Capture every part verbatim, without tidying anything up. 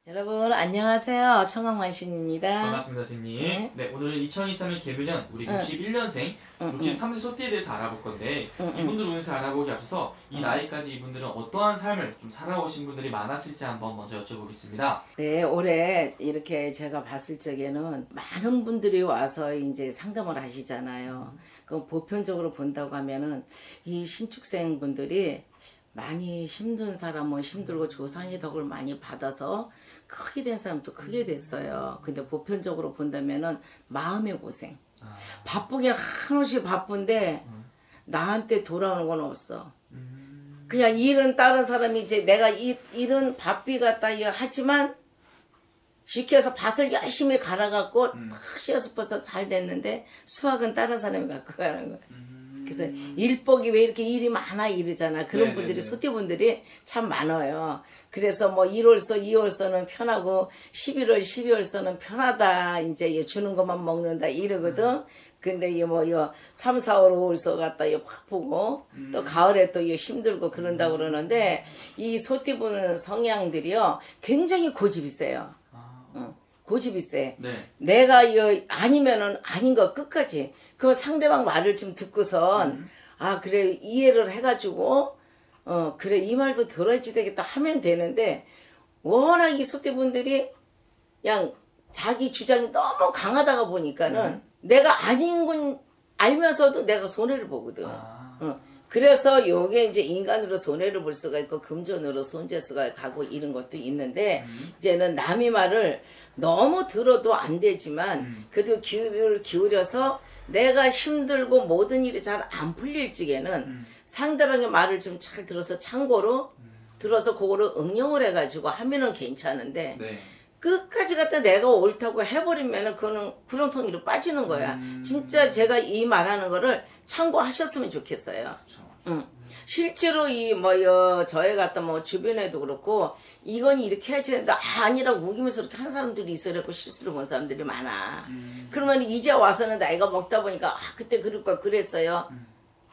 여러분 안녕하세요. 청강만신입니다. 반갑습니다, 선생님. 네. 네, 오늘은 이천이십삼 년 개묘년 우리 응. 육십일 년생, 응, 육십삼 세 소띠에 대해서 알아볼 건데 응, 응. 이분들 운세 알아보기 앞서서 이 응. 나이까지 이분들은 어떠한 삶을 좀 살아오신 분들이 많았을지 한번 먼저 여쭤보겠습니다. 네, 올해 이렇게 제가 봤을 적에는 많은 분들이 와서 이제 상담을 하시잖아요. 음. 그럼 보편적으로 본다고 하면은 이 신축생 분들이 많이 힘든 사람은 힘들고 조상의 덕을 많이 받아서 크게 된 사람도 크게 됐어요. 근데 보편적으로 본다면은 마음의 고생. 아. 바쁘게 한없이 바쁜데 음. 나한테 돌아오는 건 없어. 음. 그냥 일은 다른 사람이 이제 내가 일, 일은 바삐 갖다 하지만 쉽게 해서 밭을 열심히 갈아갖고 음. 탁 씨앗을 퍼서 잘 됐는데 수확은 다른 사람이 갖고 가는 거야. 음. 그래서 일복이 왜 이렇게 일이 많아 이러잖아. 그런 네네네. 분들이 소띠분들이 참 많아요. 그래서 뭐 일월서 이월서는 편하고 십일월 십이월서는 편하다. 이제 주는 것만 먹는다 이러거든. 음. 근데 이뭐요 삼, 사월, 오월서 갖다 이 바쁘고 음. 또 가을에 또 힘들고 그런다고 그러는데 이 소띠분 성향들이요 굉장히 고집이 세요. 아. 응. 고집이 세. 네. 내가 이 아니면은 아닌 거 끝까지. 그럼 상대방 말을 좀 듣고선 음. 아 그래 이해를 해가지고 어 그래 이 말도 들어야지 되겠다 하면 되는데 워낙 이 소띠분들이 그냥 자기 주장이 너무 강하다가 보니까는 음. 내가 아닌 건 알면서도 내가 손해를 보거든. 아. 어. 그래서 요게 이제 인간으로 손해를 볼 수가 있고 금전으로 손재수가 가고 이런 것도 있는데 음. 이제는 남의 말을 너무 들어도 안 되지만 음. 그래도 귀를 기울여서 내가 힘들고 모든 일이 잘 안 풀릴 적에는 음. 상대방의 말을 좀 잘 들어서 참고로 음. 들어서 그거를 응용을 해가지고 하면은 괜찮은데 네. 끝까지 갖다 내가 옳다고 해버리면은 그거는 구렁텅이로 빠지는 거야. 음. 진짜 제가 이 말하는 거를 참고하셨으면 좋겠어요. 그렇죠. 응. 실제로 이 뭐요 저희 같다 뭐 주변에도 그렇고 이건 이렇게 해야지 된다 아, 아니라고 우기면서 이렇게 하는 사람들이 있어라고 실수를 본 사람들이 많아. 음. 그러면 이제 와서는 나이가 먹다 보니까 아 그때 그럴 걸 그랬어요. 음.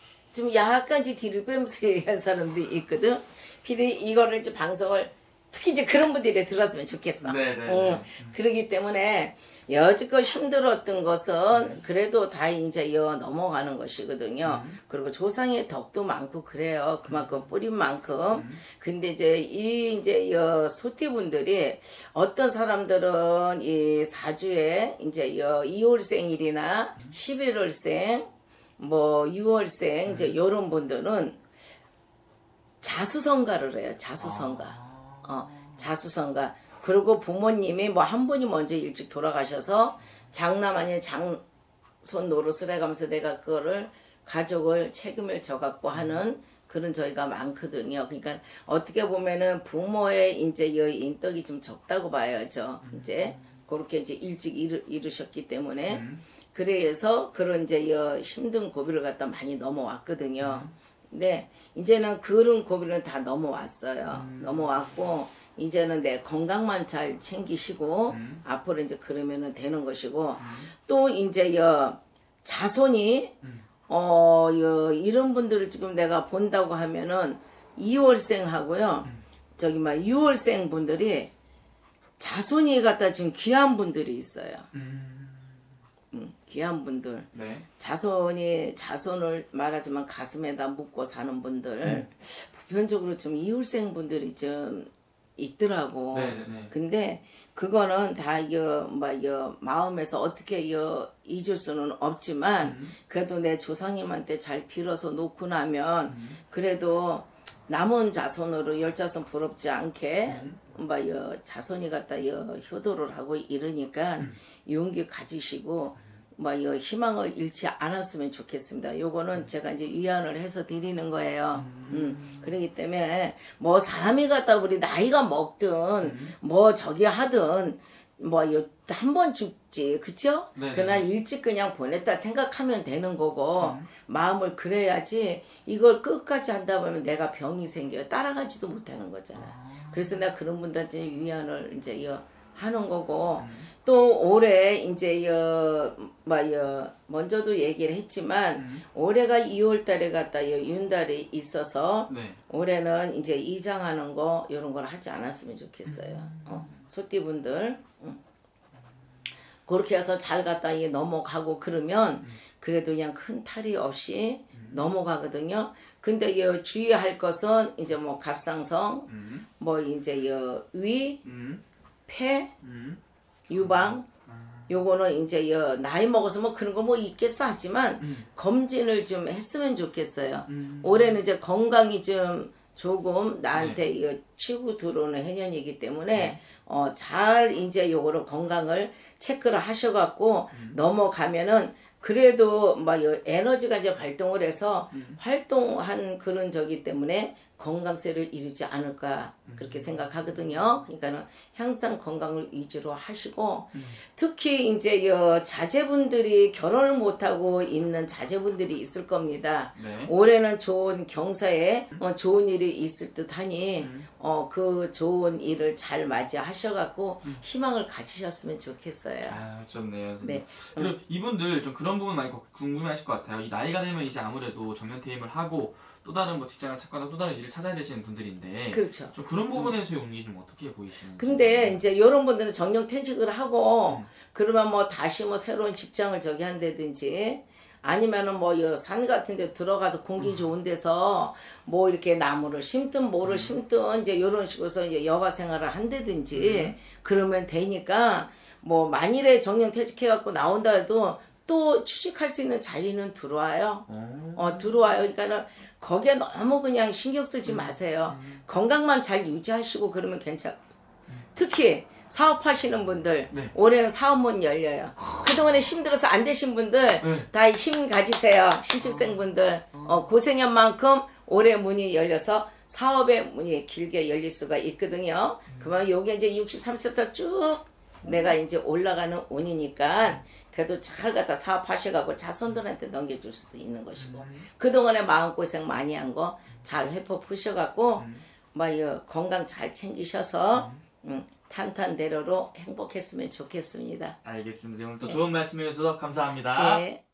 좀 약간 이제 뒤를 빼면서 얘기한 사람들이 있거든. 필히 이거를 이제 방송을 특히 이제 그런 분들이 들었으면 좋겠어. 네네. 응. 그러기 때문에 여지껏 힘들었던 것은 그래도 다 이제 여 넘어가는 것이거든요. 음. 그리고 조상의 덕도 많고 그래요. 그만큼 뿌린 만큼. 음. 근데 이제 이 이제 여 소띠분들이 어떤 사람들은 이 사주에 이제 여 이월생일이나 음. 십일월생, 뭐 유월생 음. 이제 요런 분들은 자수성가를 해요. 자수성가. 아. 어, 자수성가. 그리고 부모님이 뭐 한 분이 먼저 일찍 돌아가셔서 장남 아니 장손 노릇을 해가면서 내가 그거를 가족을 책임을 져갖고 하는 그런 저희가 많거든요. 그러니까 어떻게 보면은 부모의 이제 여 인덕이 좀 적다고 봐야죠. 이제 그렇게 이제 일찍 이르, 이르셨기 때문에 음. 그래서 그런 이제 여 힘든 고비를 갖다 많이 넘어왔거든요. 근데 이제는 그런 고비는 다 넘어왔어요. 음. 넘어왔고 이제는 내 건강만 잘 챙기시고 음. 앞으로 이제 그러면은 되는 것이고 음. 또 이제 여 자손이 음. 어 여 이런 분들을 지금 내가 본다고 하면은 이월생하고요. 음. 저기 막 유월생 분들이 자손이 갖다 지금 귀한 분들이 있어요. 음. 음, 귀한 분들. 네. 자손이 자손을 말하지만 가슴에다 묻고 사는 분들 음. 보편적으로 좀 이월생 분들이 좀 있더라고. 네네네. 근데 그거는 다 여, 뭐, 여, 마음에서 어떻게 여, 잊을 수는 없지만 음. 그래도 내 조상님한테 잘 빌어서 놓고 나면 음. 그래도 남은 자손으로 열 자손 부럽지 않게 음. 뭐, 여, 자손이 갖다 여, 효도를 하고 이러니까 음. 용기 가지시고 뭐, 여, 희망을 잃지 않았으면 좋겠습니다. 요거는 제가 이제 위안을 해서 드리는 거예요. 음. 음. 그러기 때문에, 뭐, 사람이 갖다 우리 나이가 먹든, 음. 뭐, 저기 하든, 뭐, 한 번 죽지. 그쵸? 네. 그러나 일찍 그냥 보냈다 생각하면 되는 거고, 음. 마음을 그래야지, 이걸 끝까지 한다 보면 내가 병이 생겨요. 따라가지도 못하는 거잖아. 아. 그래서 내가 그런 분들한테 위안을 이제, 여, 하는 거고 음. 또 올해 이제 여, 뭐, 여, 먼저도 얘기를 했지만 음. 올해가 이월 달에 갔다 여, 윤달이 있어서 네. 올해는 이제 이장하는 거 이런 걸 하지 않았으면 좋겠어요. 음. 어. 소띠분들. 응. 그렇게 해서 잘 갔다 이게 넘어가고 그러면 그래도 그냥 큰 탈이 없이 넘어가거든요. 근데 이 주의할 것은 이제 뭐 갑상선, 음. 뭐 이제 이 위, 음. 폐, 음. 유방, 요거는 이제 이 나이 먹어서 뭐 그런 거 뭐 있겠어 하지만 음. 검진을 좀 했으면 좋겠어요. 음. 올해는 이제 건강이 좀 조금 나한테 네. 이거 치고 들어오는 해년이기 때문에 네. 어, 잘 이제 요거를 건강을 체크를 하셔갖고 음. 넘어가면은 그래도 막 요 에너지가 이제 발동을 해서 음. 활동한 그런 저기 때문에 건강세를 이루지 않을까 그렇게 생각하거든요. 그러니까는 항상 건강을 위주로 하시고 특히 이제 여 자제분들이 결혼을 못하고 있는 자제분들이 있을 겁니다. 네. 올해는 좋은 경사에 어, 좋은 일이 있을 듯하니 어, 그 좋은 일을 잘 맞이하셔갖고 희망을 가지셨으면 좋겠어요. 아, 좋네요. 선생님. 네. 그리고 이분들 좀 그런 부분 많이 궁금해하실 것 같아요. 이 나이가 되면 이제 아무래도 정년퇴임을 하고 또 다른 뭐 직장을 찾거나 또 다른 일을 찾아야 되시는 분들인데, 그렇죠. 좀 그런 부분에서의 운이 좀 어떻게 보이시는지. 근데 이제 이런 분들은 정년퇴직을 하고 음. 그러면 뭐 다시 뭐 새로운 직장을 저기 한다든지 아니면은 뭐 산 같은 데 들어가서 공기 좋은 데서 뭐 이렇게 나무를 심든 뭐를 심든 이제 이런 식으로서 이제 여가 생활을 한다든지 그러면 되니까 뭐 만일에 정년퇴직해갖고 나온다 해도 또 취직할 수 있는 자리는 들어와요. 어. 어, 들어와요. 그러니까는 거기에 너무 그냥 신경 쓰지 마세요. 건강만 잘 유지하시고 그러면 괜찮. 특히 사업하시는 분들 네. 올해는 사업문 열려요. 그동안에 힘들어서 안 되신 분들 네. 다 힘 가지세요. 신축생분들 어, 고생한 만큼 올해 문이 열려서 사업의 문이 길게 열릴 수가 있거든요. 그러면 요게 이제 육십삼 세부터 쭉 내가 이제 올라가는 운이니까 그래도 잘 갖다 사업하셔가고 자손들한테 넘겨줄 수도 있는 것이고 그동안에 마음고생 많이 한 거 잘 회포 푸셔갖고 뭐 건강 잘 챙기셔서 음, 탄탄대로로 행복했으면 좋겠습니다. 알겠습니다. 오늘 또 좋은 말씀 해주셔서 감사합니다. 네.